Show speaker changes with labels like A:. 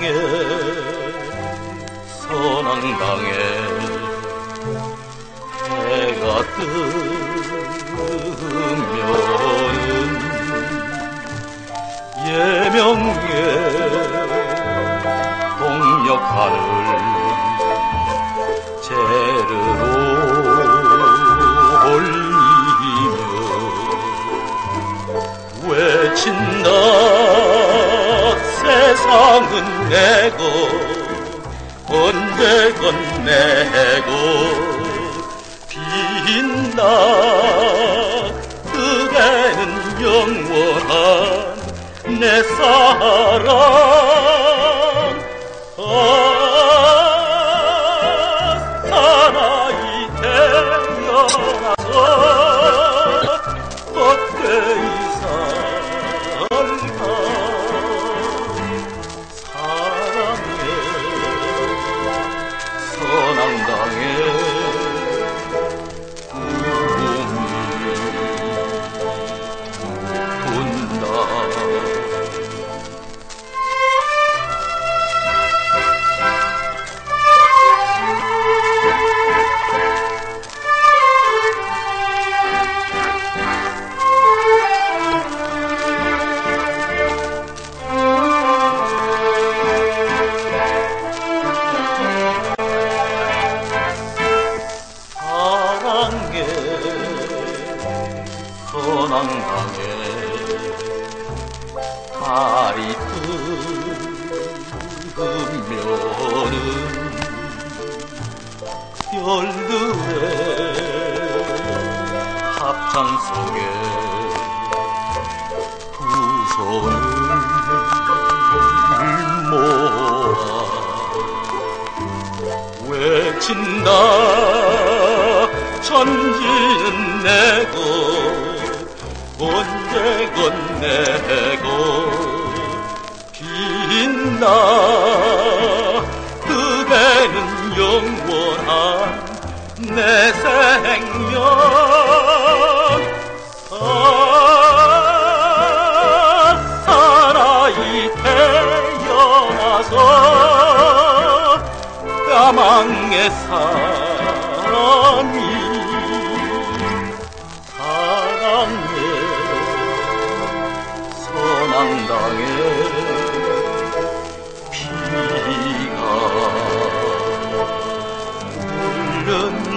A: 선앙당에 해가 뜨면은 예명에 동력하를 재르러 올리며 외친다. 세상은 내고 언제건 내고 빈다. 그대는 영원한 내 사랑. 사나이 태어나서 헛되이 살다. 사랑해 선앙당에 꿈이 돈다. 선앙당에 달이 뜨면은 별들의 합창 속에 두 손을 모아 외친다. 천지는 내고 언제건 내고 빈다. 그대는 영원한 내 생명. 사나이 태어나서 까망의 삶이 사랑해 선앙당에 피가 흐른다.